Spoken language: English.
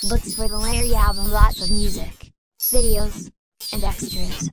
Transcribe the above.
Looks for the Larry album, lots of music, videos, and extras.